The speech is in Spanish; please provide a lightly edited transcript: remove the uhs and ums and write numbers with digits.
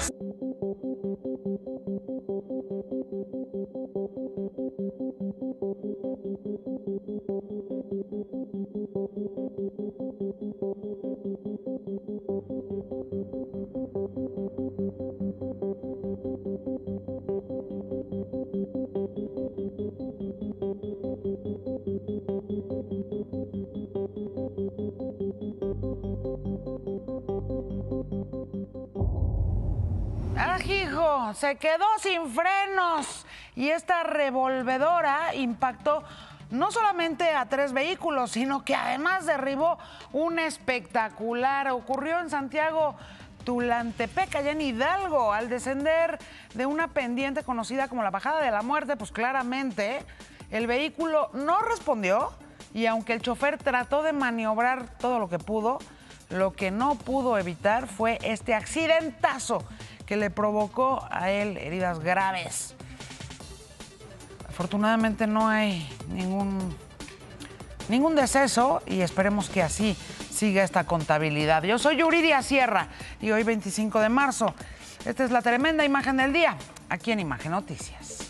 Hijo, se quedó sin frenos y esta revolvedora impactó no solamente a 3 vehículos, sino que además derribó un espectacular. Ocurrió en Santiago Tulantepec, allá en Hidalgo, al descender de una pendiente conocida como la Bajada de la Muerte. Pues claramente el vehículo no respondió y aunque el chofer trató de maniobrar todo lo que pudo, lo que no pudo evitar fue este accidentazo que le provocó a él heridas graves. Afortunadamente no hay ningún deceso y esperemos que así siga esta contabilidad. Yo soy Yuridia Sierra y hoy 25 de marzo, esta es la tremenda imagen del día, aquí en Imagen Noticias.